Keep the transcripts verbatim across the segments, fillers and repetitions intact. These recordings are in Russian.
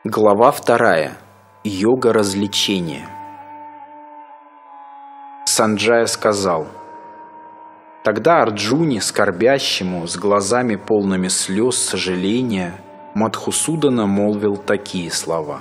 Глава вторая. Йога развлечения. Санджая сказал: тогда Арджуне, скорбящему, с глазами полными слез сожаления, Мадхусудана молвил такие слова.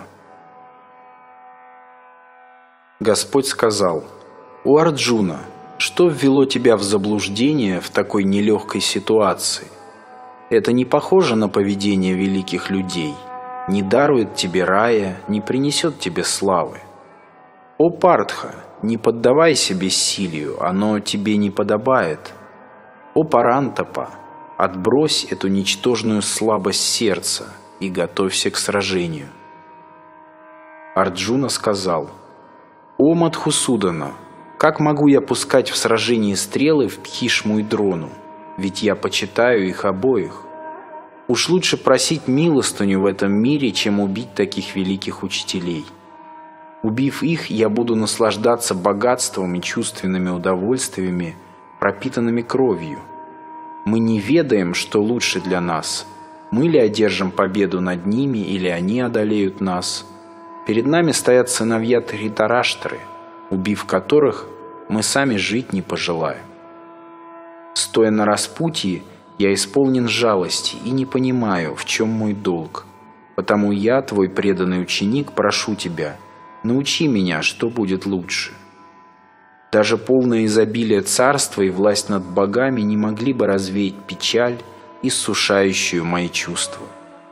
Господь сказал: «О Арджуна, что ввело тебя в заблуждение в такой нелегкой ситуации? Это не похоже на поведение великих людей, не дарует тебе рая, не принесет тебе славы. О Партха, не поддавайся бессилию, оно тебе не подобает. О Парантапа, отбрось эту ничтожную слабость сердца и готовься к сражению». Арджуна сказал: «О Мадхусудана, как могу я пускать в сражении стрелы в Пхишму и Дрону, ведь я почитаю их обоих. Уж лучше просить милостыню в этом мире, чем убить таких великих учителей. Убив их, я буду наслаждаться богатством и чувственными удовольствиями, пропитанными кровью. Мы не ведаем, что лучше для нас. Мы ли одержим победу над ними, или они одолеют нас? Перед нами стоят сыновья Тритараштры, убив которых, мы сами жить не пожелаем. Стоя на распутье, я исполнен жалости и не понимаю, в чем мой долг. Потому я, твой преданный ученик, прошу тебя, научи меня, что будет лучше. Даже полное изобилие царства и власть над богами не могли бы развеять печаль, иссушающую мои чувства».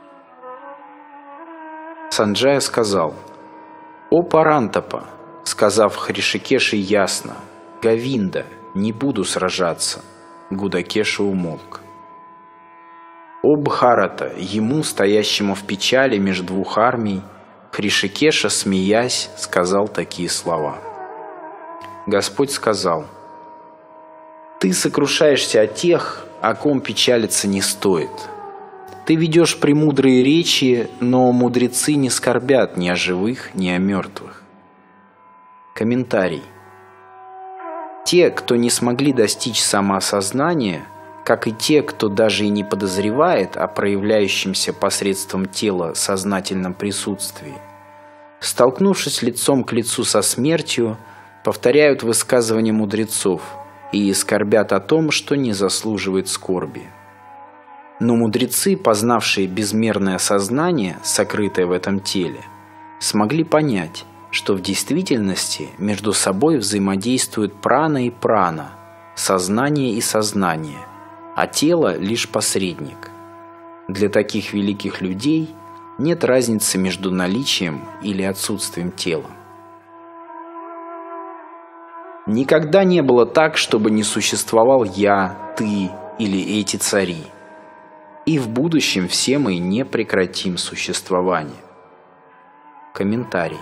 Санджая сказал: «О Парантапа, сказав Хришикеши ясно: Говинда, не буду сражаться», Гудакеша умолк. О Бхарата, ему, стоящему в печали между двух армий, Хришикеша, смеясь, сказал такие слова. Господь сказал: «Ты сокрушаешься о тех, о ком печалиться не стоит. Ты ведешь премудрые речи, но мудрецы не скорбят ни о живых, ни о мертвых». Комментарий. Те, кто не смогли достичь самоосознания, как и те, кто даже и не подозревает о проявляющемся посредством тела сознательном присутствии, столкнувшись лицом к лицу со смертью, повторяют высказывания мудрецов и скорбят о том, что не заслуживает скорби. Но мудрецы, познавшие безмерное сознание, сокрытое в этом теле, смогли понять, что в действительности между собой взаимодействуют прана и прана, сознание и сознание, а тело лишь посредник. Для таких великих людей нет разницы между наличием или отсутствием тела. Никогда не было так, чтобы не существовал я, ты или эти цари. И в будущем все мы не прекратим существование. Комментарий.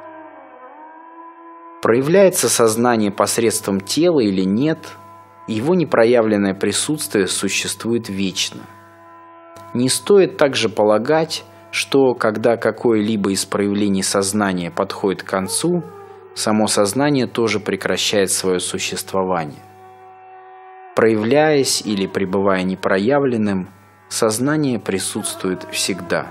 Проявляется сознание посредством тела или нет, его непроявленное присутствие существует вечно. Не стоит также полагать, что когда какое-либо из проявлений сознания подходит к концу, само сознание тоже прекращает свое существование. Проявляясь или пребывая непроявленным, сознание присутствует всегда.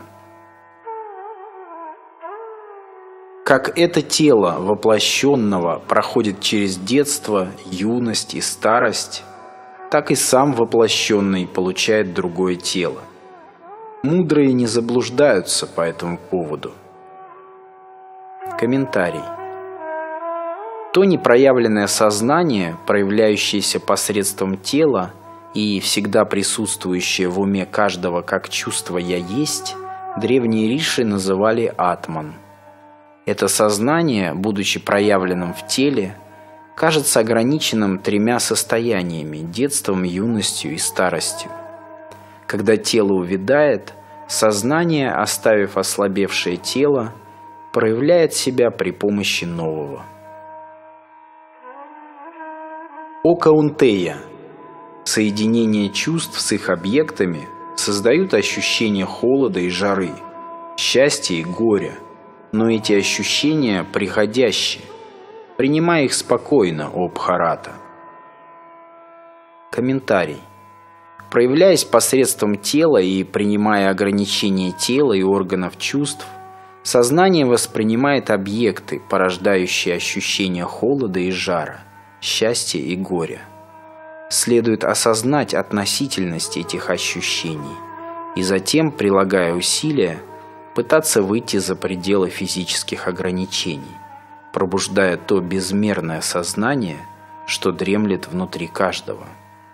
Как это тело воплощенного проходит через детство, юность и старость, так и сам воплощенный получает другое тело. Мудрые не заблуждаются по этому поводу. Комментарий. То непроявленное сознание, проявляющееся посредством тела и всегда присутствующее в уме каждого как чувство «я есть», древние риши называли атман. Это сознание, будучи проявленным в теле, кажется ограниченным тремя состояниями – детством, юностью и старостью. Когда тело увядает, сознание, оставив ослабевшее тело, проявляет себя при помощи нового. О Каунтея, соединение чувств с их объектами создают ощущение холода и жары, счастья и горя. Но эти ощущения приходящие. Принимай их спокойно, о Бхарата. Комментарий. Проявляясь посредством тела и принимая ограничения тела и органов чувств, Сознание воспринимает объекты, порождающие ощущения холода и жара, счастья и горя. Следует осознать относительность этих ощущений и затем, прилагая усилия, пытаться выйти за пределы физических ограничений, пробуждая то безмерное сознание, что дремлет внутри каждого.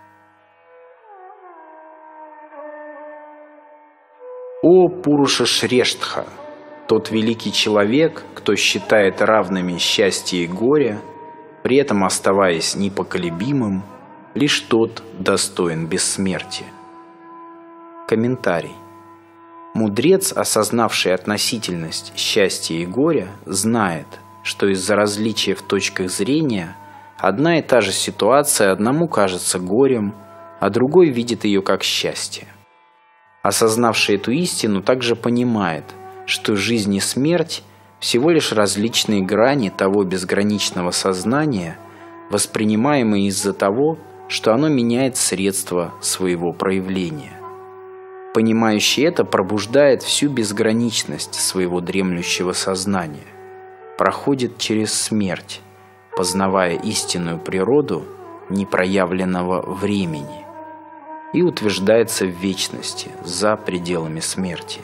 О Пуруша Шрештха, тот великий человек, кто считает равными счастье и горе, при этом оставаясь непоколебимым, лишь тот достоин бессмертия. Комментарий. Мудрец, осознавший относительность счастья и горя, знает, что из-за различия в точках зрения одна и та же ситуация одному кажется горем, а другой видит ее как счастье. Осознавший эту истину также понимает, что жизнь и смерть всего лишь различные грани того безграничного сознания, воспринимаемые из-за того, что оно меняет средства своего проявления. Понимающий это пробуждает всю безграничность своего дремлющего сознания, проходит через смерть, познавая истинную природу непроявленного времени, и утверждается в вечности за пределами смерти.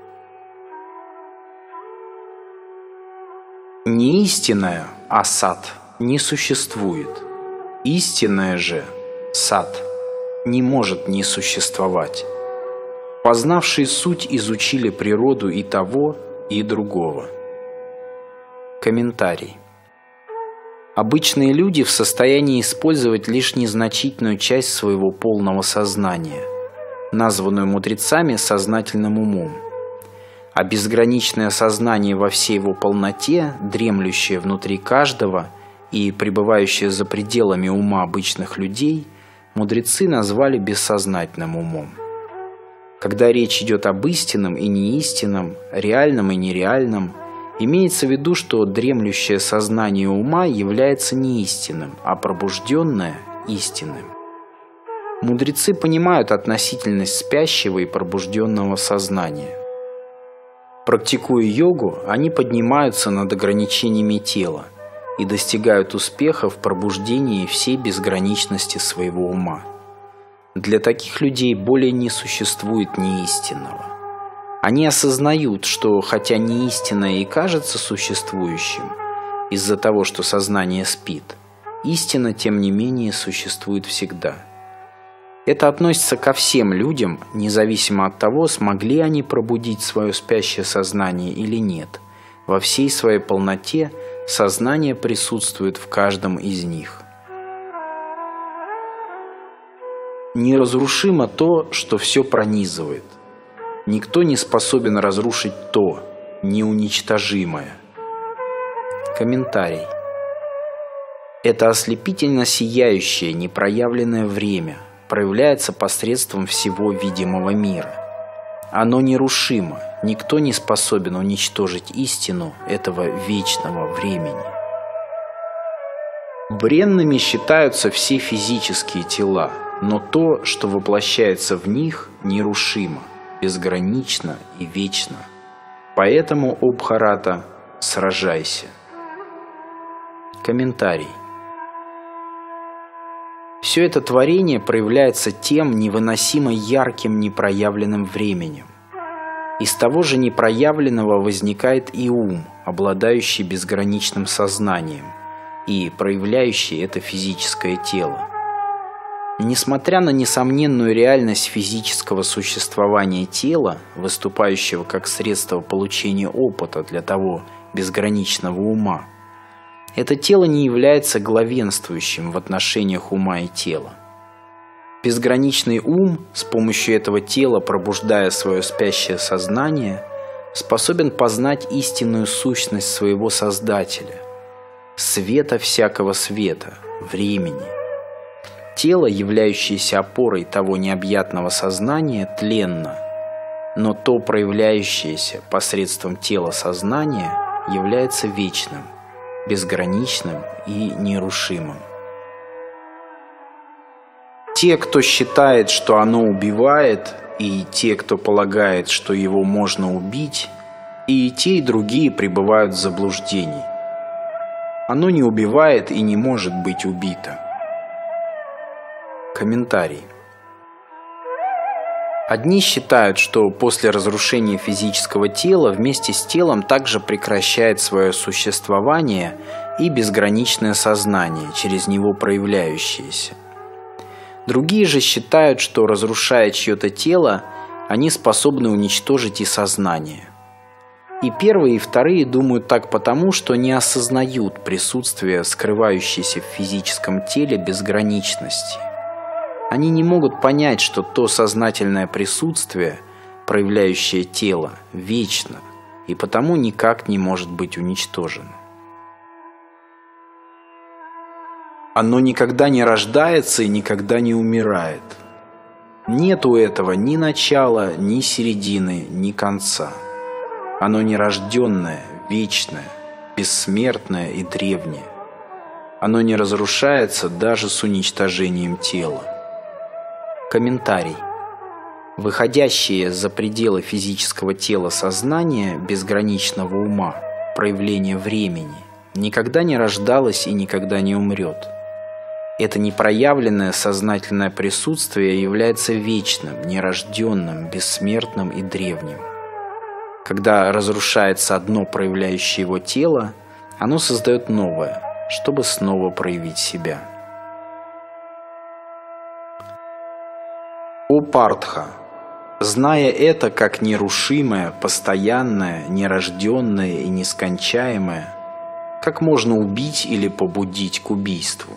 Не истинное, а сат, не существует. Истинное же, сат, не может не существовать. Познавшие суть изучили природу и того, и другого. Комментарий. Обычные люди в состоянии использовать лишь незначительную часть своего полного сознания, названную мудрецами сознательным умом. А безграничное сознание во всей его полноте, дремлющее внутри каждого и пребывающее за пределами ума обычных людей, мудрецы назвали бессознательным умом. Когда речь идет об истинном и неистинном, реальном и нереальном, имеется в виду, что дремлющее сознание ума является неистинным, а пробужденное – истинным. Мудрецы понимают относительность спящего и пробужденного сознания. Практикуя йогу, они поднимаются над ограничениями тела и достигают успеха в пробуждении всей безграничности своего ума. Для таких людей более не существует неистинного. Они осознают, что хотя неистинное и кажется существующим, из-за того, что сознание спит, истина, тем не менее, существует всегда. Это относится ко всем людям, независимо от того, смогли они пробудить свое спящее сознание или нет. Во всей своей полноте сознание присутствует в каждом из них. Неразрушимо то, что все пронизывает. Никто не способен разрушить то, неуничтожимое. Комментарий. Это ослепительно сияющее, непроявленное время проявляется посредством всего видимого мира. Оно нерушимо, никто не способен уничтожить истину этого вечного времени. Бренными считаются все физические тела, но то, что воплощается в них, нерушимо, безгранично и вечно. Поэтому, о Бхарата, сражайся. Комментарий. Все это творение проявляется тем невыносимо ярким непроявленным временем. Из того же непроявленного возникает и ум, обладающий безграничным сознанием и проявляющий это физическое тело. Несмотря на несомненную реальность физического существования тела, выступающего как средство получения опыта для того безграничного ума, это тело не является главенствующим в отношениях ума и тела. Безграничный ум, с помощью этого тела пробуждая свое спящее сознание, способен познать истинную сущность своего Создателя, света всякого света, времени. Тело, являющееся опорой того необъятного сознания, тленно, но то, проявляющееся посредством тела сознания, является вечным, безграничным и нерушимым. Те, кто считает, что оно убивает, и те, кто полагает, что его можно убить, И те, и другие пребывают в заблуждении. Оно не убивает и не может быть убито. Комментарий. Одни считают, что после разрушения физического тела вместе с телом также прекращает свое существование и безграничное сознание, через него проявляющееся. Другие же считают, что, разрушая чье-то тело, они способны уничтожить и сознание. И первые, и вторые думают так потому, что не осознают присутствие скрывающейся в физическом теле безграничности. Они не могут понять, что то сознательное присутствие, проявляющее тело, вечно и потому никак не может быть уничтожено. Оно никогда не рождается и никогда не умирает. Нет у этого ни начала, ни середины, ни конца. Оно нерожденное, вечное, бессмертное и древнее. Оно не разрушается даже с уничтожением тела. Комментарий. Выходящее за пределы физического тела сознание безграничного ума, проявление времени, никогда не рождалось и никогда не умрет. Это непроявленное сознательное присутствие является вечным, нерожденным, бессмертным и древним. Когда разрушается одно проявляющее его тело, оно создает новое, чтобы снова проявить себя. О Партха, зная это как нерушимое, постоянное, нерожденное и нескончаемое, как можно убить или побудить к убийству?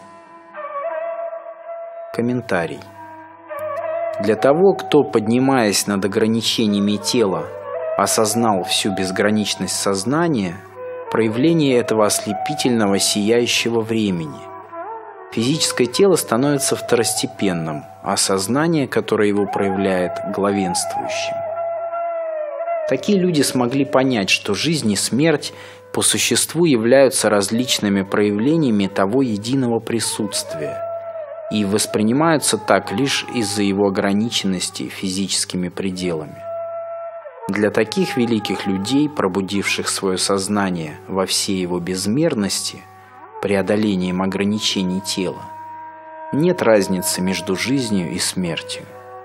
Комментарий. Для того, кто, поднимаясь над ограничениями тела, осознал всю безграничность сознания, проявление этого ослепительного сияющего времени, физическое тело становится второстепенным, а сознание, которое его проявляет, главенствующим. Такие люди смогли понять, что жизнь и смерть по существу являются различными проявлениями того единого присутствия и воспринимаются так лишь из-за его ограниченности физическими пределами. Для таких великих людей, пробудивших свое сознание во всей его безмерности, преодолением ограничений тела, нет разницы между жизнью и смертью.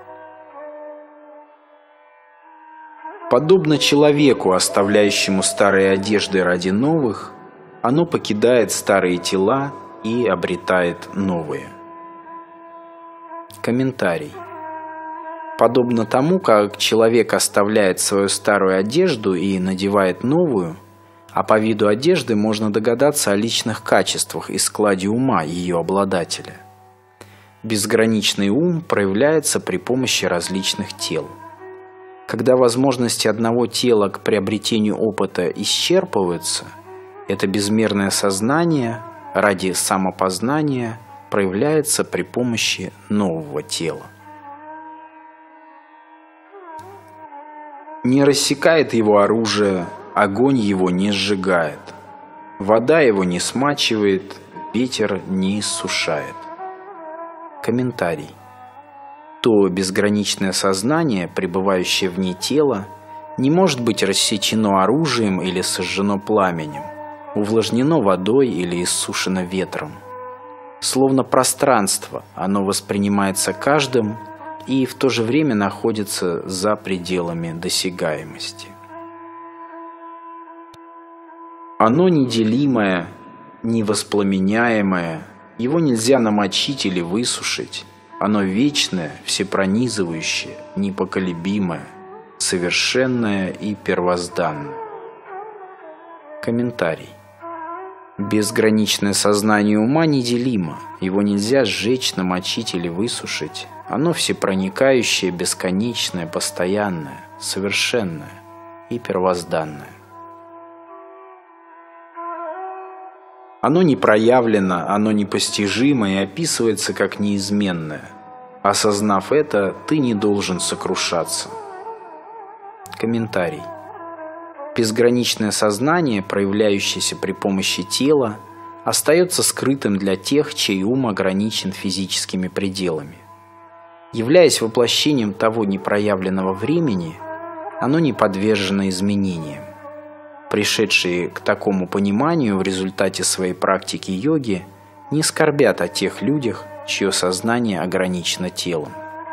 Подобно человеку, оставляющему старые одежды ради новых, оно покидает старые тела и обретает новые. Комментарий. Подобно тому, как человек оставляет свою старую одежду и надевает новую, а по виду одежды можно догадаться о личных качествах и складе ума ее обладателя. Безграничный ум проявляется при помощи различных тел. Когда возможности одного тела к приобретению опыта исчерпываются, это безмерное сознание ради самопознания проявляется при помощи нового тела. Не рассекает его оружие, огонь его не сжигает, вода его не смачивает, ветер не иссушает. Комментарий. То безграничное сознание, пребывающее вне тела, не может быть рассечено оружием или сожжено пламенем, увлажнено водой или иссушено ветром. Словно пространство, оно воспринимается каждым и в то же время находится за пределами досягаемости. Оно неделимое, невоспламеняемое, его нельзя намочить или высушить. Оно вечное, всепронизывающее, непоколебимое, совершенное и первозданное. Комментарий. Безграничное сознание ума неделимо, его нельзя сжечь, намочить или высушить. Оно всепроникающее, бесконечное, постоянное, совершенное и первозданное. Оно не проявлено, оно непостижимо и описывается как неизменное. Осознав это, ты не должен сокрушаться. Комментарий. Безграничное сознание, проявляющееся при помощи тела, остается скрытым для тех, чей ум ограничен физическими пределами. Являясь воплощением того непроявленного времени, оно не подвержено изменениям. Пришедшие к такому пониманию в результате своей практики йоги не скорбят о тех людях, чье сознание ограничено телом.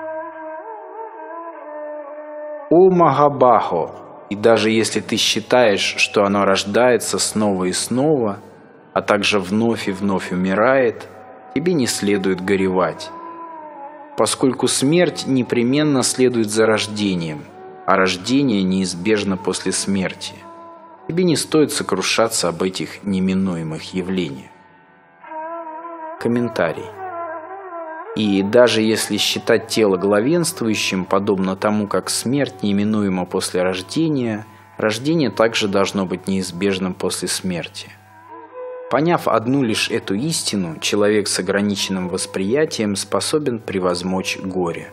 О Махабахо! И даже если ты считаешь, что оно рождается снова и снова, а также вновь и вновь умирает, тебе не следует горевать, поскольку смерть непременно следует за рождением, а рождение неизбежно после смерти. Тебе не стоит сокрушаться об этих неминуемых явлениях. Комментарий. И даже если считать тело главенствующим, подобно тому, как смерть неминуема после рождения, рождение также должно быть неизбежным после смерти. Поняв одну лишь эту истину, человек с ограниченным восприятием способен превозмочь горе.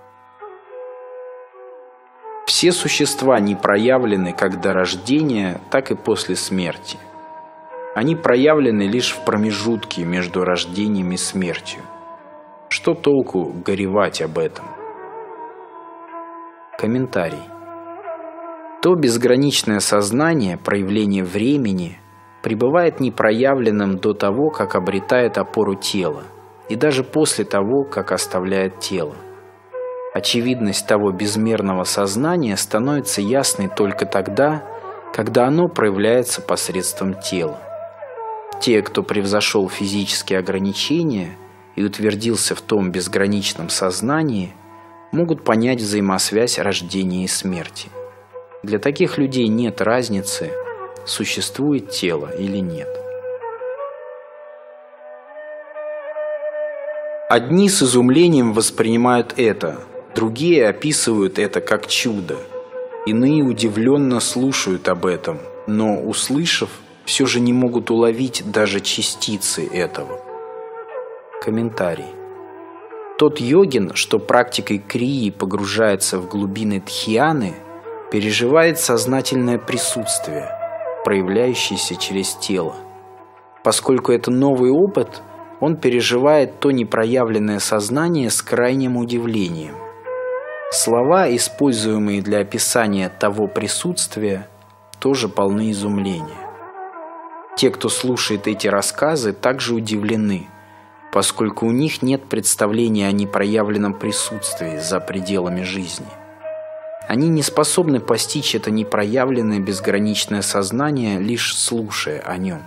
Все существа не проявлены как до рождения, так и после смерти. Они проявлены лишь в промежутке между рождением и смертью. Что толку горевать об этом? Комментарий. То безграничное сознание, проявление времени, пребывает непроявленным до того, как обретает опору тела, и даже после того, как оставляет тело. Очевидность того безмерного сознания становится ясной только тогда, когда оно проявляется посредством тела. Те, кто превзошел физические ограничения и утвердился в том безграничном сознании, могут понять взаимосвязь рождения и смерти. Для таких людей нет разницы, существует тело или нет. Одни с изумлением воспринимают это, другие описывают это как чудо, иные удивленно слушают об этом, но, услышав, все же не могут уловить даже частицы этого. Комментарий. Тот йогин, что практикой крии погружается в глубины дхьяны, переживает сознательное присутствие, проявляющееся через тело. Поскольку это новый опыт, он переживает то непроявленное сознание с крайним удивлением. Слова, используемые для описания того присутствия, тоже полны изумления. Те, кто слушает эти рассказы, также удивлены, поскольку у них нет представления о непроявленном присутствии за пределами жизни. Они не способны постичь это непроявленное безграничное сознание, лишь слушая о нем.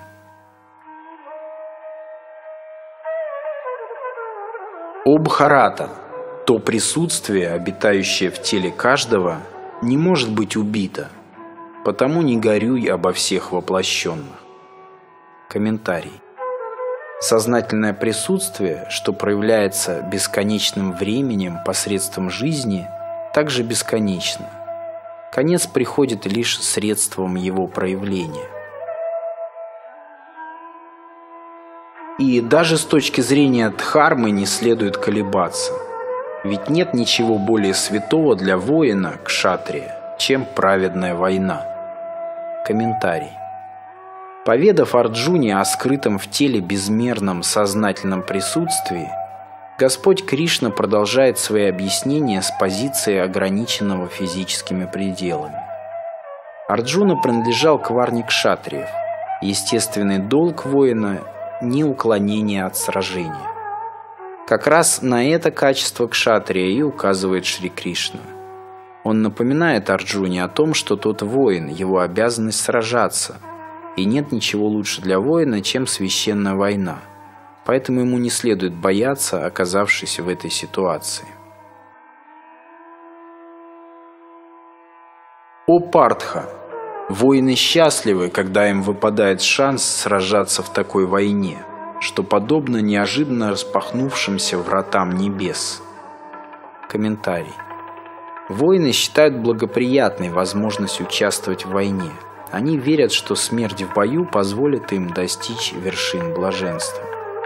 О Бхарата! То присутствие, обитающее в теле каждого, не может быть убито, потому не горюй обо всех воплощенных. Комментарий. Сознательное присутствие, что проявляется бесконечным временем посредством жизни, также бесконечно. Конец приходит лишь средством его проявления. И даже с точки зрения дхармы не следует колебаться, ведь нет ничего более святого для воина, кшатрия, чем праведная война. Комментарий. Поведав Арджуне о скрытом в теле безмерном сознательном присутствии, Господь Кришна продолжает свои объяснения с позиции ограниченного физическими пределами. Арджуна принадлежал к варне кшатриев. Естественный долг воина – не уклонение от сражения. Как раз на это качество кшатрия и указывает Шри Кришна. Он напоминает Арджуне о том, что тот воин, его обязанность сражаться, и нет ничего лучше для воина, чем священная война, поэтому ему не следует бояться, оказавшись в этой ситуации. О Партха! Воины счастливы, когда им выпадает шанс сражаться в такой войне, что подобно неожиданно распахнувшимся вратам небес. Комментарий. Воины считают благоприятной возможность участвовать в войне. Они верят, что смерть в бою позволит им достичь вершин блаженства.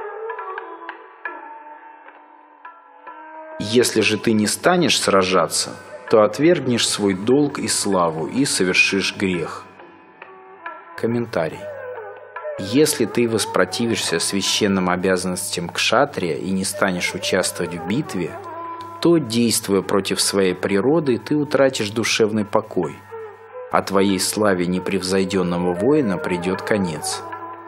Если же ты не станешь сражаться, то отвергнешь свой долг и славу и совершишь грех. Комментарий. Если ты воспротивишься священным обязанностям кшатрия и не станешь участвовать в битве, то, действуя против своей природы, ты утратишь душевный покой. а твоей славе непревзойденного воина придет конец.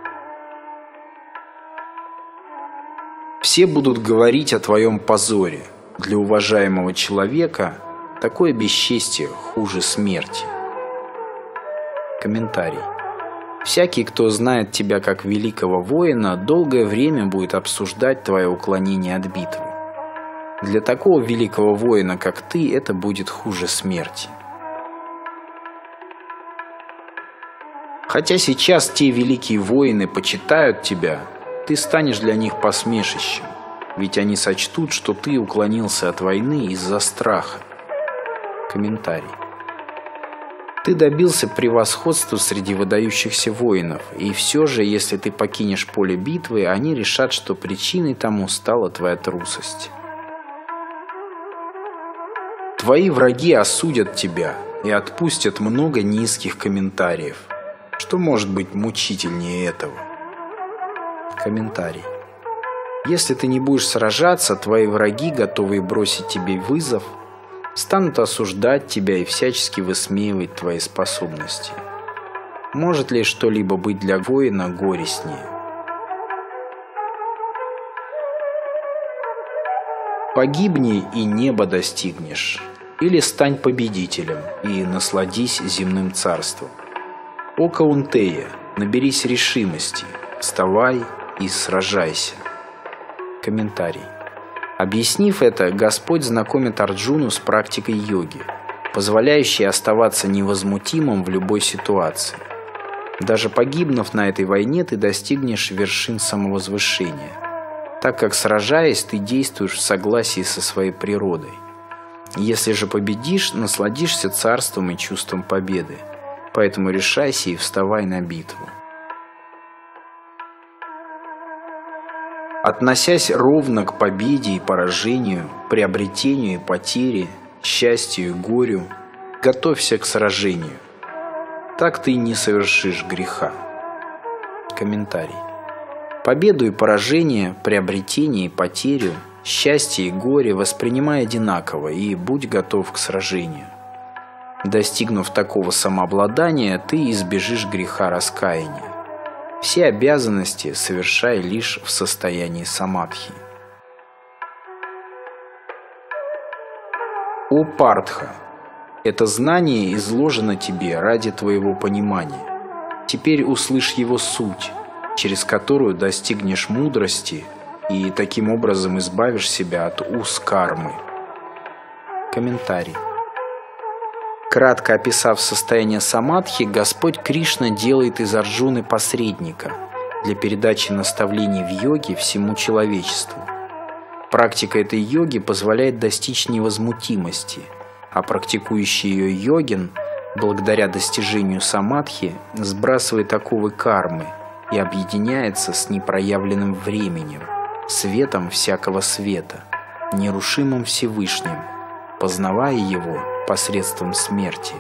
Все будут говорить о твоем позоре. Для уважаемого человека такое бесчестие хуже смерти. Комментарий. Всякий, кто знает тебя как великого воина, долгое время будет обсуждать твое уклонение от битвы. Для такого великого воина, как ты, это будет хуже смерти. Хотя сейчас те великие воины почитают тебя, ты станешь для них посмешищем, ведь они сочтут, что ты уклонился от войны из-за страха. Комментарий. Ты добился превосходства среди выдающихся воинов, и все же, если ты покинешь поле битвы, они решат, что причиной тому стала твоя трусость. Твои враги осудят тебя и отпустят много низких комментариев. Что может быть мучительнее этого? Комментарий. Если ты не будешь сражаться, твои враги, готовые бросить тебе вызов, станут осуждать тебя и всячески высмеивать твои способности. Может ли что-либо быть для воина горестнее? Погибни и небо достигнешь, или стань победителем и насладись земным царством. О Каунтея, наберись решимости, вставай и сражайся. Комментарий. Объяснив это, Господь знакомит Арджуну с практикой йоги, позволяющей оставаться невозмутимым в любой ситуации. Даже погибнув на этой войне, ты достигнешь вершин самовозвышения, так как, сражаясь, ты действуешь в согласии со своей природой. Если же победишь, насладишься царством и чувством победы. Поэтому решайся и вставай на битву. Относясь ровно к победе и поражению, приобретению и потере, счастью и горю, готовься к сражению. Так ты не совершишь греха. Комментарий. Победу и поражение, приобретение и потерю, счастье и горе воспринимай одинаково и будь готов к сражению. Достигнув такого самообладания, ты избежишь греха раскаяния. Все обязанности совершай лишь в состоянии самадхи. О Партха! Это знание изложено тебе ради твоего понимания. Теперь услышь его суть, через которую достигнешь мудрости и таким образом избавишь себя от уз кармы. Комментарий. Кратко описав состояние самадхи, Господь Кришна делает из Арджуны посредника для передачи наставлений в йоге всему человечеству. Практика этой йоги позволяет достичь невозмутимости, а практикующий ее йогин, благодаря достижению самадхи, сбрасывает оковы кармы и объединяется с непроявленным временем, светом всякого света, нерушимым Всевышним, познавая его посредством смерти.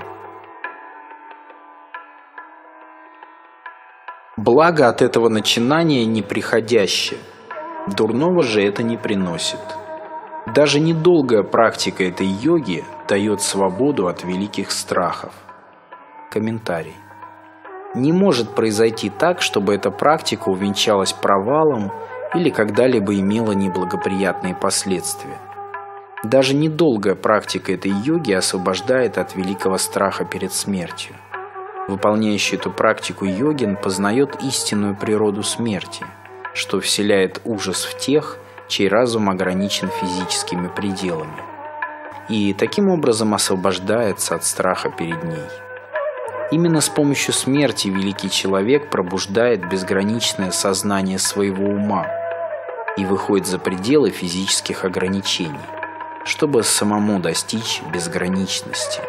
Благо от этого начинания неприходящее, дурного же это не приносит. Даже недолгая практика этой йоги дает свободу от великих страхов. Комментарий. Не может произойти так, чтобы эта практика увенчалась провалом или когда-либо имела неблагоприятные последствия. Даже недолгая практика этой йоги освобождает от великого страха перед смертью. Выполняющий эту практику йогин познает истинную природу смерти, что вселяет ужас в тех, чей разум ограничен физическими пределами, и таким образом освобождается от страха перед ней. Именно с помощью смерти великий человек пробуждает безграничное сознание своего ума и выходит за пределы физических ограничений, чтобы самому достичь безграничности.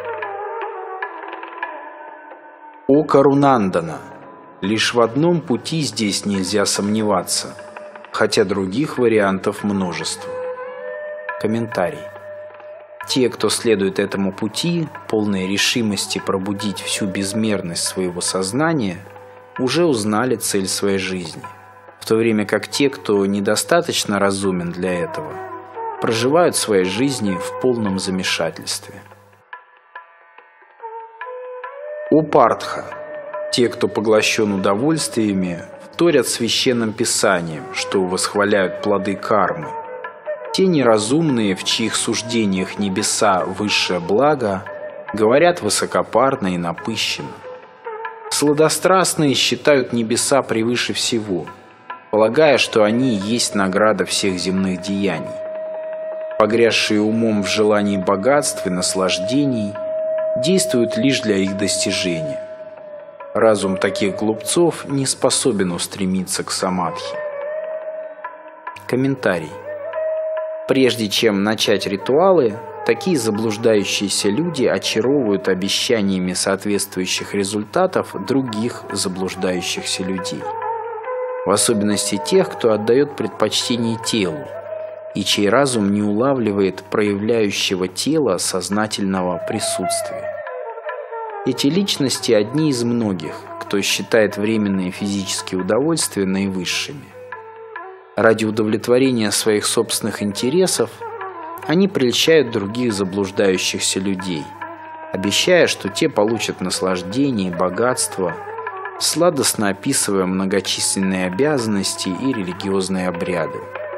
О Карунандана! Лишь в одном пути здесь нельзя сомневаться, хотя других вариантов множество. Комментарий. Те, кто следует этому пути, полной решимости пробудить всю безмерность своего сознания, уже узнали цель своей жизни, в то время как те, кто недостаточно разумен для этого, проживают свои жизни в полном замешательстве. О Партха! Те, кто поглощен удовольствиями, вторят священным писанием, что восхваляют плоды кармы. Те неразумные, в чьих суждениях небеса высшее благо, говорят высокопарно и напыщенно. Сладострастные считают небеса превыше всего, полагая, что они есть награда всех земных деяний. Погрязшие умом в желании богатств и наслаждений действуют лишь для их достижения. Разум таких глупцов не способен устремиться к самадхи. Комментарий. Прежде чем начать ритуалы, такие заблуждающиеся люди очаровывают обещаниями соответствующих результатов других заблуждающихся людей. В особенности тех, кто отдает предпочтение телу, и чей разум не улавливает проявляющего тела сознательного присутствия. Эти личности одни из многих, кто считает временные физические удовольствия наивысшими. Ради удовлетворения своих собственных интересов они прельщают других заблуждающихся людей, обещая, что те получат наслаждение и богатство, сладостно описывая многочисленные обязанности и религиозные обряды.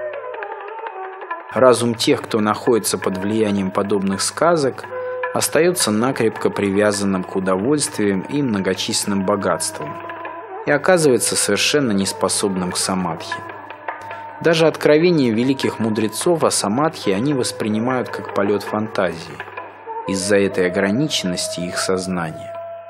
Разум тех, кто находится под влиянием подобных сказок, остается накрепко привязанным к удовольствиям и многочисленным богатствам и оказывается совершенно неспособным к самадхи. Даже откровения великих мудрецов о самадхи они воспринимают как полет фантазии из-за этой ограниченности их сознания.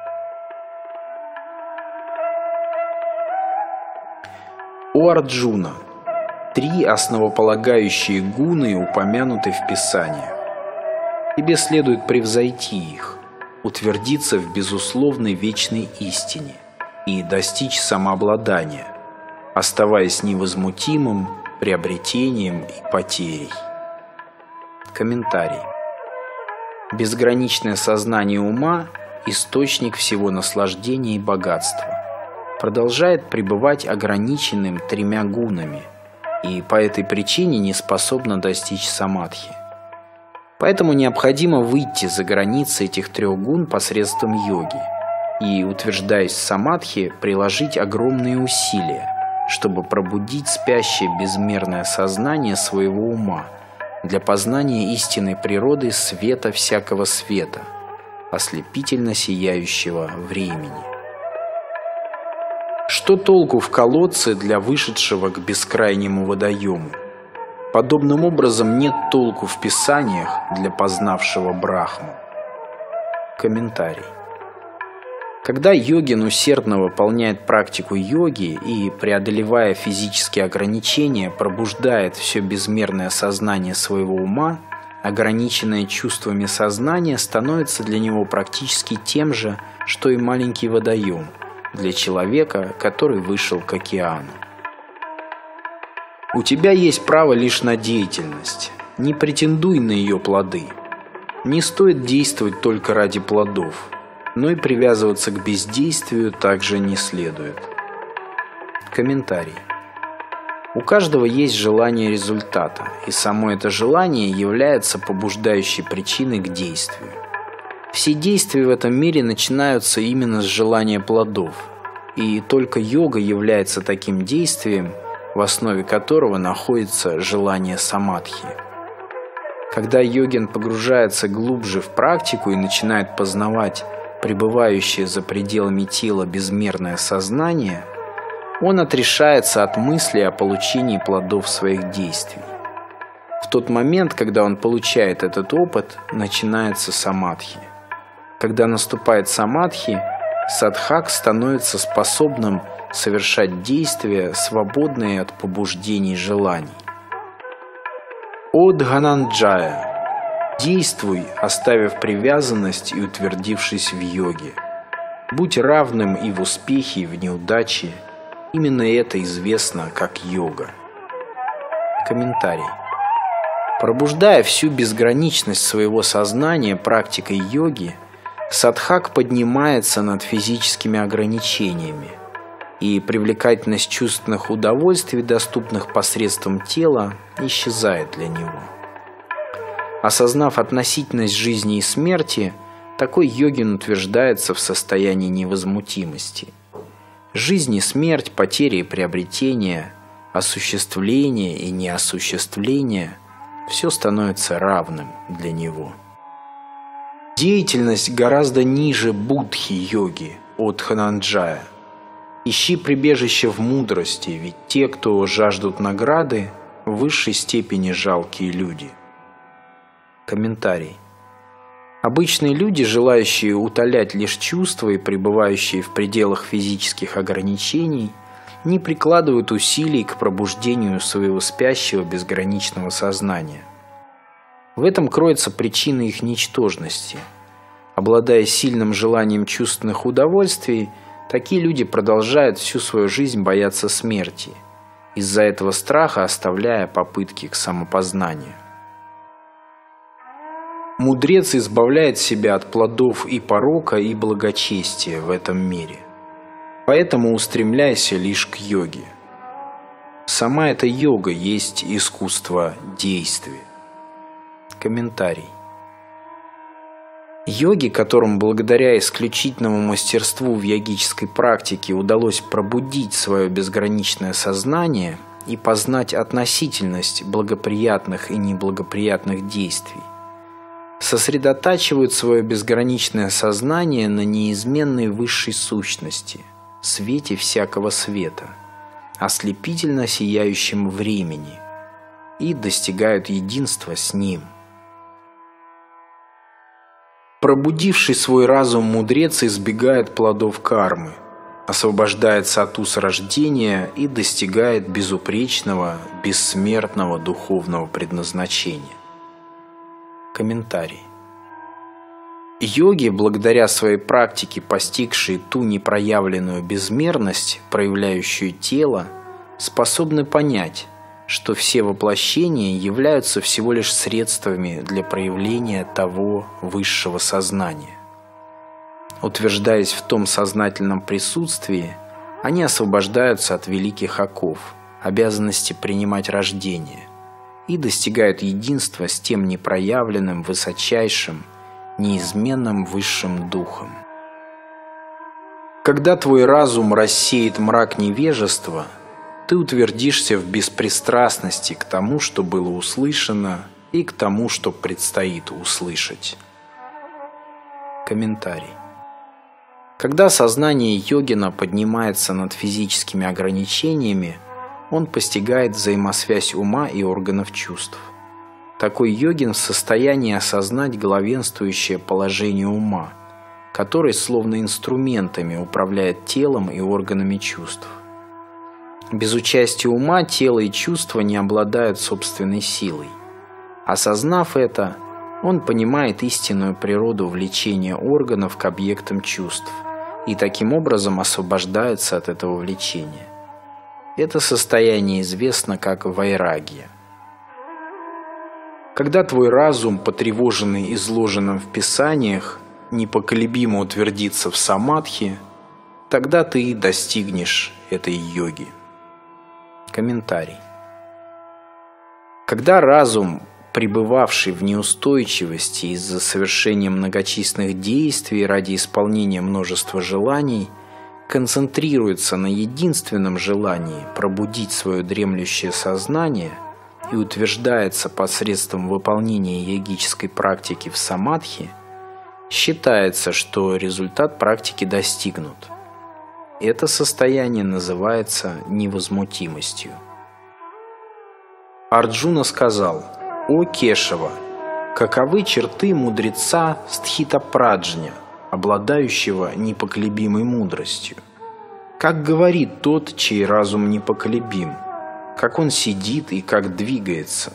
О Арджуна! Три основополагающие гуны упомянуты в Писаниях. Тебе следует превзойти их, утвердиться в безусловной вечной истине и достичь самообладания, оставаясь невозмутимым приобретением и потерей. Комментарий. Безграничное сознание ума – источник всего наслаждения и богатства. Продолжает пребывать ограниченным тремя гунами и по этой причине не способно достичь самадхи. Поэтому необходимо выйти за границы этих трех гун посредством йоги и, утверждаясь в самадхи, приложить огромные усилия, чтобы пробудить спящее безмерное сознание своего ума для познания истинной природы света всякого света, ослепительно сияющего времени. Что толку в колодце для вышедшего к бескрайнему водоему? Подобным образом нет толку в писаниях для познавшего Брахму. Комментарий. Когда йогин усердно выполняет практику йоги и, преодолевая физические ограничения, пробуждает все безмерное сознание своего ума, ограниченное чувствами сознание становится для него практически тем же, что и маленький водоем для человека, который вышел к океану. У тебя есть право лишь на деятельность. Не претендуй на ее плоды. Не стоит действовать только ради плодов, но и привязываться к бездействию также не следует. Комментарий. У каждого есть желание результата, и само это желание является побуждающей причиной к действию. Все действия в этом мире начинаются именно с желания плодов, и только йога является таким действием, в основе которого находится желание самадхи. Когда йогин погружается глубже в практику и начинает познавать пребывающее за пределами тела безмерное сознание, он отрешается от мысли о получении плодов своих действий. В тот момент, когда он получает этот опыт, начинается самадхи. Когда наступает самадхи, садхак становится способным совершать действия, свободные от побуждений желаний. О Дхананджая! Действуй, оставив привязанность и утвердившись в йоге. Будь равным и в успехе, и в неудаче. Именно это известно как йога. Комментарий. Пробуждая всю безграничность своего сознания практикой йоги, садхак поднимается над физическими ограничениями, и привлекательность чувственных удовольствий, доступных посредством тела, исчезает для него. Осознав относительность жизни и смерти, такой йогин утверждается в состоянии невозмутимости. Жизнь и смерть, потери и приобретения, осуществление и неосуществление – все становится равным для него. Деятельность гораздо ниже буддхи-йоги от Дхананджая. Ищи прибежище в мудрости, ведь те, кто жаждут награды, в высшей степени жалкие люди. Комментарий. Обычные люди, желающие утолять лишь чувства и пребывающие в пределах физических ограничений, не прикладывают усилий к пробуждению своего спящего безграничного сознания. В этом кроется причина их ничтожности. Обладая сильным желанием чувственных удовольствий, такие люди продолжают всю свою жизнь бояться смерти, из-за этого страха оставляя попытки к самопознанию. Мудрец избавляет себя от плодов и порока, и благочестия в этом мире. Поэтому устремляйся лишь к йоге. Сама эта йога есть искусство действия. Комментарий. Йоги, которым благодаря исключительному мастерству в йогической практике удалось пробудить свое безграничное сознание и познать относительность благоприятных и неблагоприятных действий, сосредотачивают свое безграничное сознание на неизменной высшей сущности, свете всякого света, ослепительно сияющем времени, и достигают единства с ним. Пробудивший свой разум мудрец избегает плодов кармы, освобождается от уз рождения и достигает безупречного, бессмертного духовного предназначения. Комментарий. Йоги, благодаря своей практике, постигшие ту непроявленную безмерность, проявляющую тело, способны понять, что все воплощения являются всего лишь средствами для проявления того высшего сознания. Утверждаясь в том сознательном присутствии, они освобождаются от великих оков, обязанности принимать рождение, и достигают единства с тем непроявленным, высочайшим, неизменным высшим духом. Когда твой разум рассеет мрак невежества, ты утвердишься в беспристрастности к тому, что было услышано, и к тому, что предстоит услышать. Комментарий. Когда сознание йогина поднимается над физическими ограничениями, он постигает взаимосвязь ума и органов чувств. Такой йогин в состоянии осознать главенствующее положение ума, который словно инструментами управляет телом и органами чувств. Без участия ума тело и чувства не обладают собственной силой. Осознав это, он понимает истинную природу влечения органов к объектам чувств и таким образом освобождается от этого влечения. Это состояние известно как вайрагья. Когда твой разум, потревоженный изложенным в Писаниях, непоколебимо утвердится в самадхи, тогда ты и достигнешь этой йоги. Комментарий. Когда разум, пребывавший в неустойчивости из-за совершения многочисленных действий ради исполнения множества желаний, концентрируется на единственном желании пробудить свое дремлющее сознание и утверждается посредством выполнения йогической практики в самадхи, считается, что результат практики достигнут. Это состояние называется невозмутимостью. Арджуна сказал: «О Кешава, каковы черты мудреца Стхитапраджня, обладающего непоколебимой мудростью? Как говорит тот, чей разум непоколебим, как он сидит и как двигается?»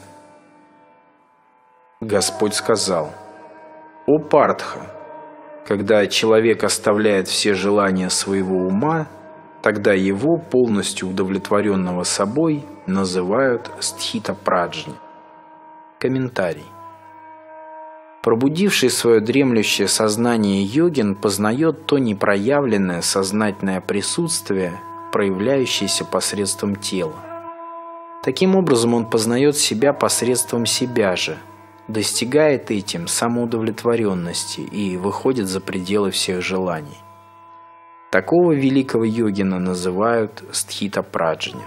Господь сказал: «О Партха, когда человек оставляет все желания своего ума, тогда его, полностью удовлетворенного собой, называют стхитапраджня». Комментарий. Пробудивший свое дремлющее сознание йогин познает то непроявленное сознательное присутствие, проявляющееся посредством тела. Таким образом он познает себя посредством себя же, достигает этим самоудовлетворенности и выходит за пределы всех желаний. Такого великого йогина называют стхитапраджня.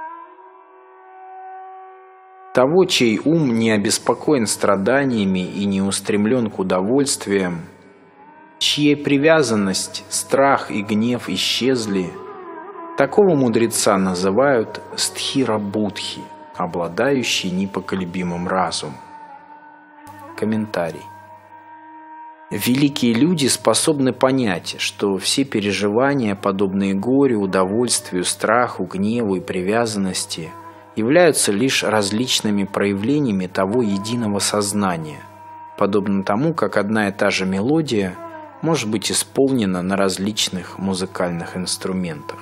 Того, чей ум не обеспокоен страданиями и не устремлен к удовольствиям, чьей привязанность, страх и гнев исчезли, такого мудреца называют стхира-будхи, обладающий непоколебимым разумом. Комментарий. Великие люди способны понять, что все переживания, подобные горю, удовольствию, страху, гневу и привязанности, являются лишь различными проявлениями того единого сознания, подобно тому, как одна и та же мелодия может быть исполнена на различных музыкальных инструментах.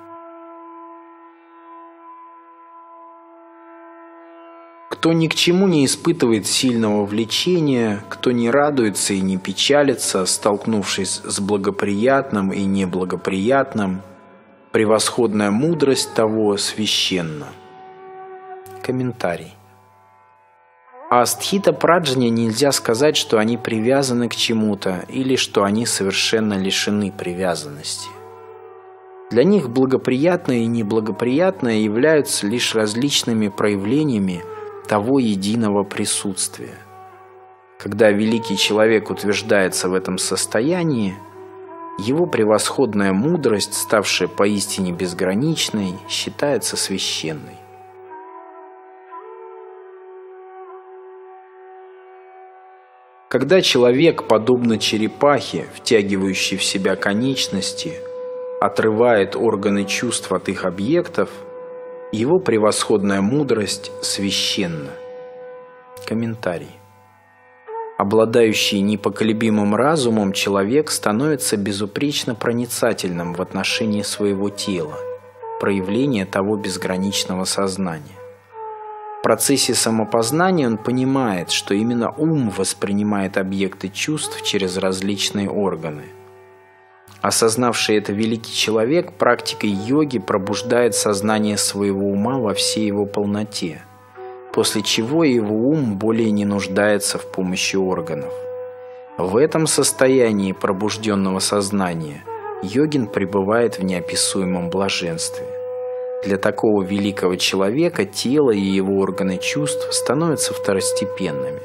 Кто ни к чему не испытывает сильного влечения, кто не радуется и не печалится, столкнувшись с благоприятным и неблагоприятным, превосходная мудрость того священна. Комментарий. О стхитапраджне нельзя сказать, что они привязаны к чему-то или что они совершенно лишены привязанности. Для них благоприятное и неблагоприятное являются лишь различными проявлениями того единого присутствия. Когда великий человек утверждается в этом состоянии, его превосходная мудрость, ставшая поистине безграничной, считается священной. Когда человек, подобно черепахе, втягивающей в себя конечности, отрывает органы чувств от их объектов, его превосходная мудрость священна. Комментарий. Обладающий непоколебимым разумом человек становится безупречно проницательным в отношении своего тела, проявления того безграничного сознания. В процессе самопознания он понимает, что именно ум воспринимает объекты чувств через различные органы. Осознавший это великий человек практикой йоги пробуждает сознание своего ума во всей его полноте, после чего его ум более не нуждается в помощи органов. В этом состоянии пробужденного сознания йогин пребывает в неописуемом блаженстве. Для такого великого человека тело и его органы чувств становятся второстепенными.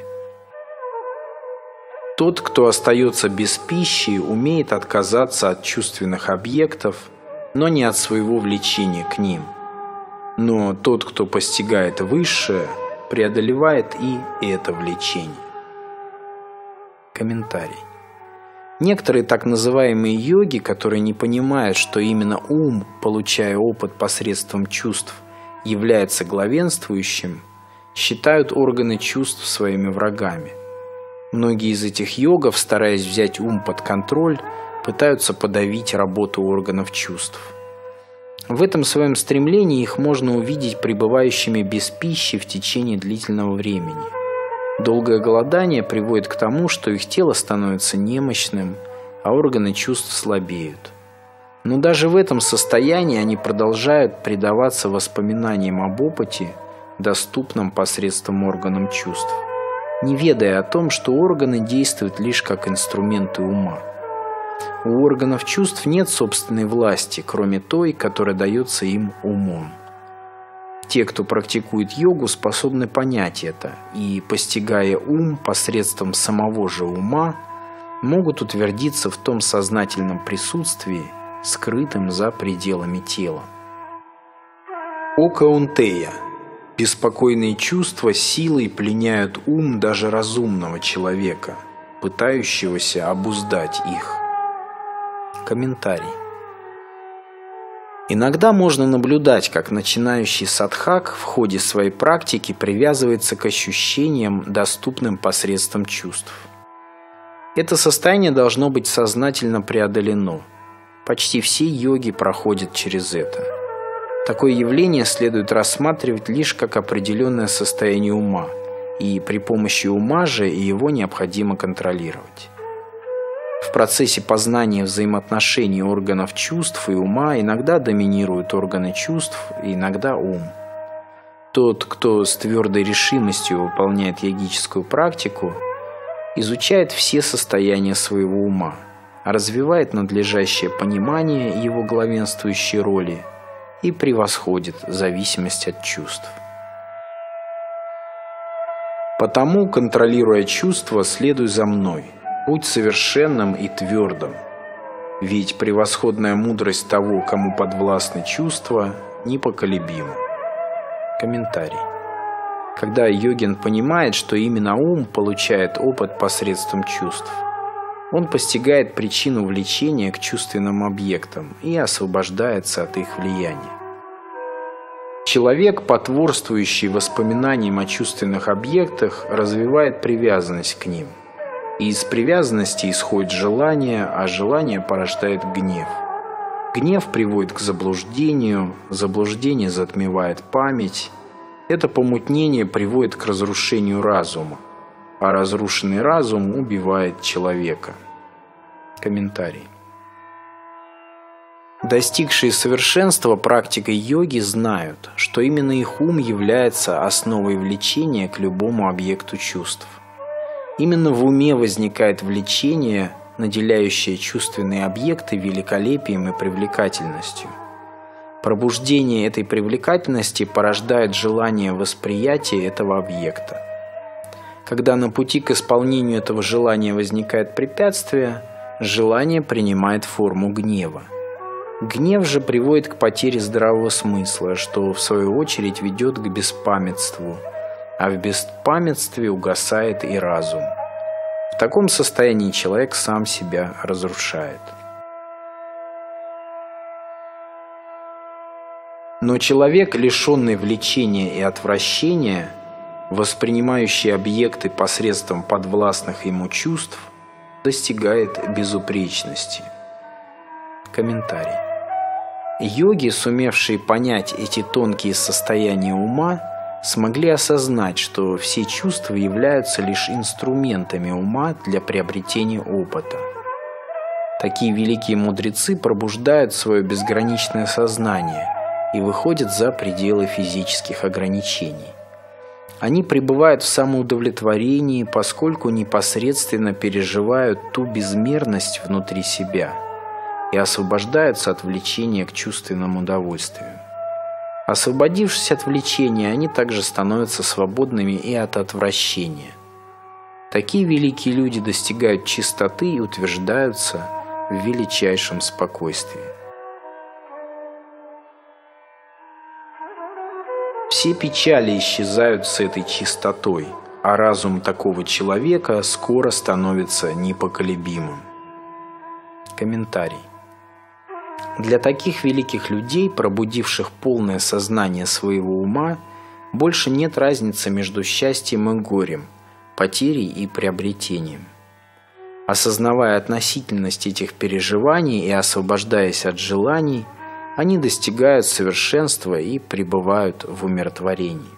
Тот, кто остается без пищи, умеет отказаться от чувственных объектов, но не от своего влечения к ним. Но тот, кто постигает высшее, преодолевает и это влечение. Комментарий. Некоторые так называемые йоги, которые не понимают, что именно ум, получая опыт посредством чувств, является главенствующим, считают органы чувств своими врагами. Многие из этих йогов, стараясь взять ум под контроль, пытаются подавить работу органов чувств. В этом своем стремлении их можно увидеть пребывающими без пищи в течение длительного времени. Долгое голодание приводит к тому, что их тело становится немощным, а органы чувств слабеют. Но даже в этом состоянии они продолжают предаваться воспоминаниям об опыте, доступном посредством органам чувств, не ведая о том, что органы действуют лишь как инструменты ума. У органов чувств нет собственной власти, кроме той, которая дается им умом. Те, кто практикует йогу, способны понять это и, постигая ум посредством самого же ума, могут утвердиться в том сознательном присутствии, скрытым за пределами тела. О Каунтея! Беспокойные чувства силой пленяют ум даже разумного человека, пытающегося обуздать их. Комментарий. Иногда можно наблюдать, как начинающий садхак в ходе своей практики привязывается к ощущениям, доступным посредством чувств. Это состояние должно быть сознательно преодолено. Почти все йоги проходят через это. Такое явление следует рассматривать лишь как определенное состояние ума, и при помощи ума же его необходимо контролировать. В процессе познания взаимоотношений органов чувств и ума иногда доминируют органы чувств, и иногда ум. Тот, кто с твердой решимостью выполняет йогическую практику, изучает все состояния своего ума, развивает надлежащее понимание его главенствующей роли и превосходит зависимость от чувств. Потому, контролируя чувства, следуй за мной, будь совершенным и твердым, ведь превосходная мудрость того, кому подвластны чувства, непоколебима. Комментарий. Когда йогин понимает, что именно ум получает опыт посредством чувств, он постигает причину влечения к чувственным объектам и освобождается от их влияния. Человек, потворствующий воспоминаниям о чувственных объектах, развивает привязанность к ним. И из привязанности исходит желание, а желание порождает гнев. Гнев приводит к заблуждению, заблуждение затмевает память. Это помутнение приводит к разрушению разума, а разрушенный разум убивает человека. Комментарий. Достигшие совершенства практикой йоги знают, что именно их ум является основой влечения к любому объекту чувств. Именно в уме возникает влечение, наделяющее чувственные объекты великолепием и привлекательностью. Пробуждение этой привлекательности порождает желание восприятия этого объекта. Когда на пути к исполнению этого желания возникает препятствие, желание принимает форму гнева. Гнев же приводит к потере здравого смысла, что в свою очередь ведет к беспамятству, а в беспамятстве угасает и разум. В таком состоянии человек сам себя разрушает. Но человек, лишенный влечения и отвращения, воспринимающий объекты посредством подвластных ему чувств, достигает безупречности. Комментарий. Йоги, сумевшие понять эти тонкие состояния ума, смогли осознать, что все чувства являются лишь инструментами ума для приобретения опыта. Такие великие мудрецы пробуждают свое безграничное сознание и выходят за пределы физических ограничений. Они пребывают в самоудовлетворении, поскольку непосредственно переживают ту безмерность внутри себя и освобождаются от влечения к чувственному удовольствию. Освободившись от влечения, они также становятся свободными и от отвращения. Такие великие люди достигают чистоты и утверждаются в величайшем спокойствии. Все печали исчезают с этой чистотой, а разум такого человека скоро становится непоколебимым. Комментарий. Для таких великих людей, пробудивших полное сознание своего ума, больше нет разницы между счастьем и горем, потерей и приобретением. Осознавая относительность этих переживаний и освобождаясь от желаний, они достигают совершенства и пребывают в умиротворении.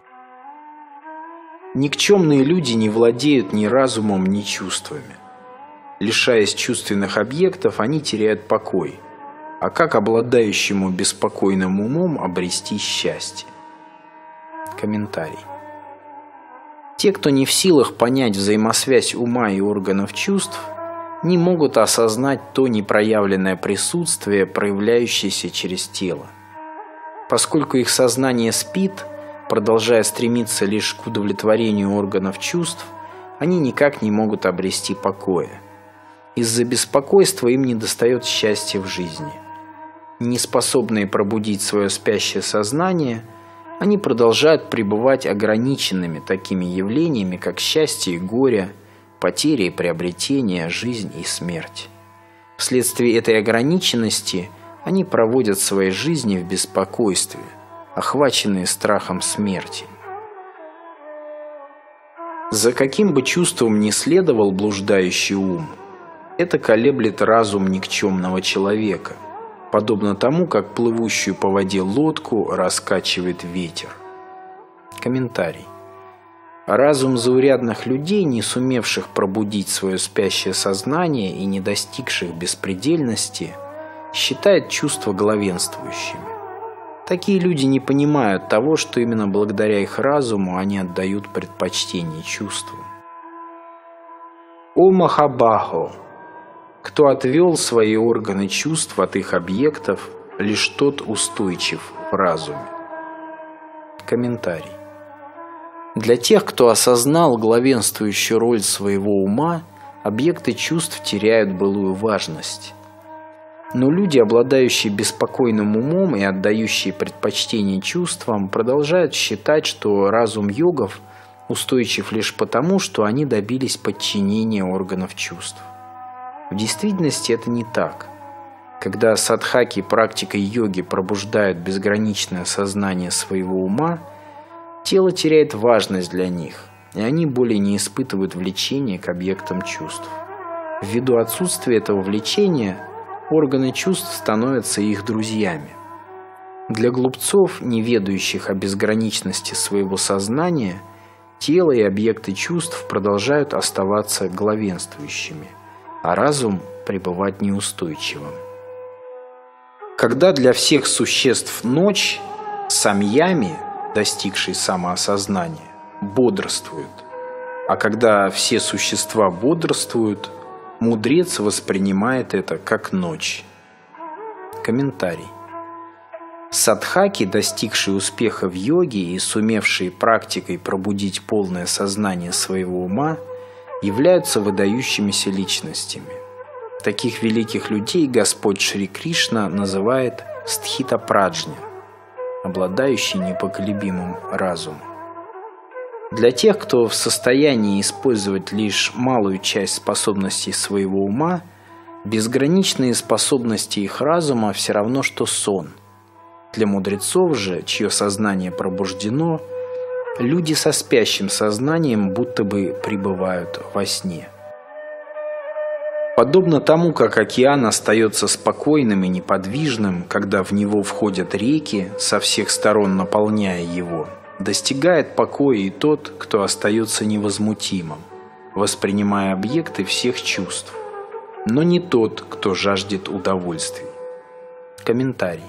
Никчемные люди не владеют ни разумом, ни чувствами. Лишаясь чувственных объектов, они теряют покой. А как обладающему беспокойным умом обрести счастье? Комментарий. Те, кто не в силах понять взаимосвязь ума и органов чувств, не могут осознать то непроявленное присутствие, проявляющееся через тело. Поскольку их сознание спит, продолжая стремиться лишь к удовлетворению органов чувств, они никак не могут обрести покоя. Из-за беспокойства им недостает счастья в жизни. Неспособные пробудить свое спящее сознание, они продолжают пребывать ограниченными такими явлениями, как счастье и горе, потери и приобретения, жизнь и смерть. Вследствие этой ограниченности они проводят свои жизни в беспокойстве, охваченные страхом смерти. За каким бы чувством ни следовал блуждающий ум, это колеблет разум никчемного человека, подобно тому, как плывущую по воде лодку раскачивает ветер. Комментарий. Разум заурядных людей, не сумевших пробудить свое спящее сознание и не достигших беспредельности, считает чувства главенствующими. Такие люди не понимают того, что именно благодаря их разуму они отдают предпочтение чувству. О Махабахо! Кто отвел свои органы чувств от их объектов, лишь тот устойчив в разуме. Комментарий. Для тех, кто осознал главенствующую роль своего ума, объекты чувств теряют былую важность. Но люди, обладающие беспокойным умом и отдающие предпочтение чувствам, продолжают считать, что разум йогов устойчив лишь потому, что они добились подчинения органов чувств. В действительности это не так. Когда садхаки практикой йоги пробуждают безграничное сознание своего ума, тело теряет важность для них, и они более не испытывают влечения к объектам чувств. Ввиду отсутствия этого влечения, органы чувств становятся их друзьями. Для глупцов, не ведающих о безграничности своего сознания, тело и объекты чувств продолжают оставаться главенствующими, а разум пребывать неустойчивым. Когда для всех существ ночь, самьями, достигший самоосознания, бодрствует, а когда все существа бодрствуют, мудрец воспринимает это как ночь. Комментарий. Садхаки, достигшие успеха в йоге и сумевшие практикой пробудить полное сознание своего ума, являются выдающимися личностями. Таких великих людей Господь Шри Кришна называет стхитапраджня, обладающий непоколебимым разумом. Для тех, кто в состоянии использовать лишь малую часть способностей своего ума, безграничные способности их разума все равно, что сон. Для мудрецов же, чье сознание пробуждено, люди со спящим сознанием будто бы пребывают во сне. Подобно тому, как океан остается спокойным и неподвижным, когда в него входят реки, со всех сторон наполняя его, достигает покоя и тот, кто остается невозмутимым, воспринимая объекты всех чувств, но не тот, кто жаждет удовольствий. Комментарий.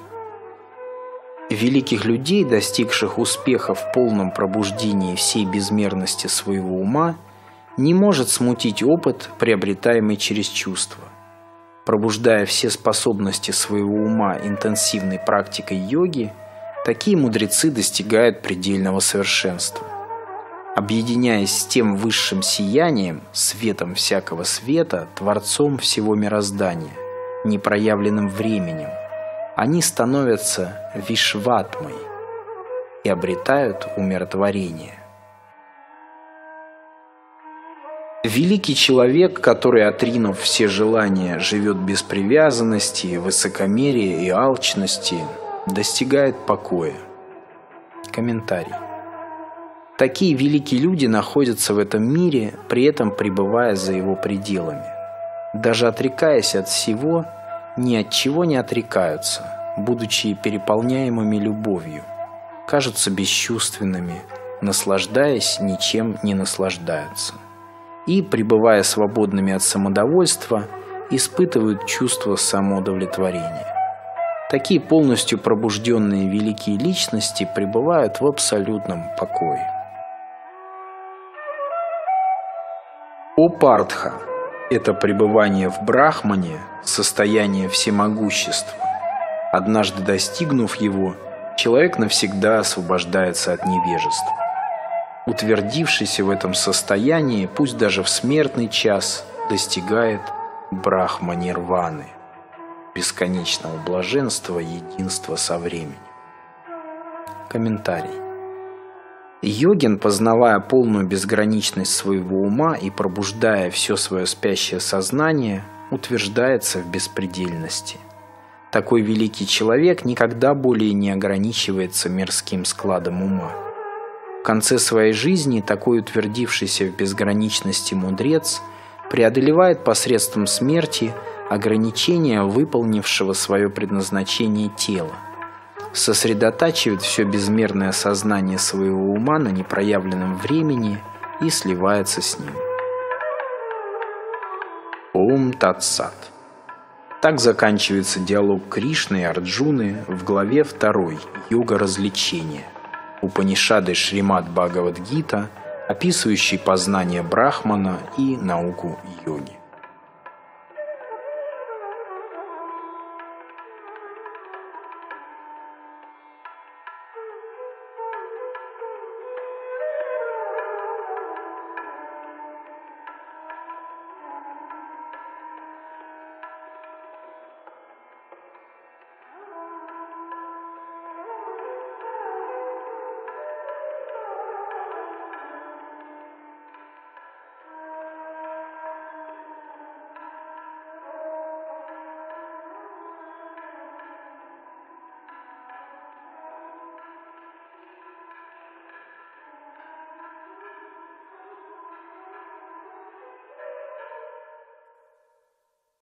Великих людей, достигших успеха в полном пробуждении всей безмерности своего ума, не может смутить опыт, приобретаемый через чувства. Пробуждая все способности своего ума интенсивной практикой йоги, такие мудрецы достигают предельного совершенства. Объединяясь с тем высшим сиянием, светом всякого света, Творцом всего мироздания, непроявленным временем, они становятся вишватмой и обретают умиротворение. Великий человек, который, отринув все желания, живет без привязанности, высокомерия и алчности, достигает покоя. Комментарий. Такие великие люди находятся в этом мире, при этом пребывая за его пределами. Даже отрекаясь от всего, ни от чего не отрекаются, будучи переполняемыми любовью, кажутся бесчувственными, наслаждаясь, ничем не наслаждаются. И, пребывая свободными от самодовольства, испытывают чувство самоудовлетворения. Такие полностью пробужденные великие личности пребывают в абсолютном покое. О Партха! Это пребывание в Брахмане, состояние всемогущества. Однажды достигнув его, человек навсегда освобождается от невежества. Утвердившийся в этом состоянии, пусть даже в смертный час, достигает Брахма-нирваны, бесконечного блаженства и единства со временем. Комментарий. Йогин, познавая полную безграничность своего ума и пробуждая все свое спящее сознание, утверждается в беспредельности. Такой великий человек никогда более не ограничивается мирским складом ума. В конце своей жизни такой утвердившийся в безграничности мудрец преодолевает посредством смерти ограничения выполнившего свое предназначение тела, сосредотачивает все безмерное сознание своего ума на непроявленном времени и сливается с ним. Ом Тат Сат. Так заканчивается диалог Кришны и Арджуны в главе второй «Йога развлечения» Упанишады Шримад Бхагавад Гита, описывающий познание Брахмана и науку йоги.